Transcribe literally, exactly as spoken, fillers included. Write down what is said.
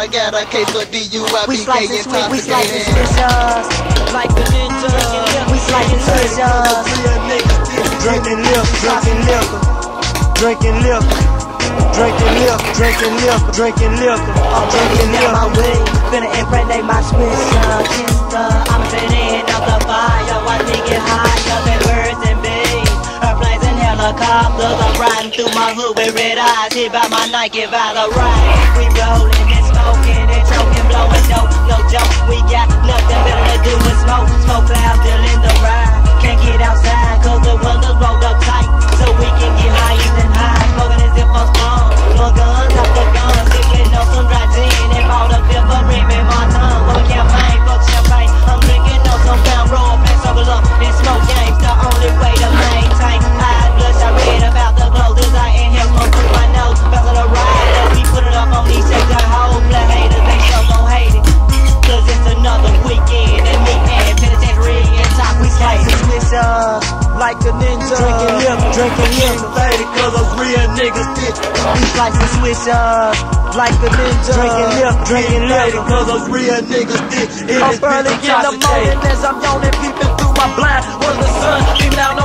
I got a case for D U I. We slice and switch, we slice and switch us like the ninja. We slice and switch us. Drinking liquor, drinking liquor, drinking liquor, drinking liquor, drinking liquor, drinking liquor, I'm drinking liquor. My way, finna impregnate my switch up. I'm sitting out the fire, watch me get higher than birds and bees. Airplanes and helicopters, I'm riding through my hood with red eyes, hit by my Nike by the ride. We rolling and smoking and choking, blowing no, no joke. We got nothing better to do than smoke. Smoke clouds still in the ride. Can't get outside cause the windows rolled up tight, so we can get higher than high. Smoking as if I'm strong, no guns after guns, sipping on some dry gin and bought a fifth of rim in my tongue. But we campaign, fuck champagne, I'm drinking on some pound roll, pass circle up, and smoke games, the only way to maintain. Eyes bloodshot red about the clothes as I inhale smoke through my nose. Back of the ride as we put it up on these shakes and hoes. Black haters, they sure gon' hate it, cause it's another weekend and me and penitentiary and top we slice and switch up like a ninja. Drinking liquor, drinking liquor, faded cause those real niggas did. We slice and switch up like a ninja. Drinking liquor, drinking liquor, cause those real niggas did. I'm burning in the morning as I'm yawning, peeping through my blind. Was the sun came down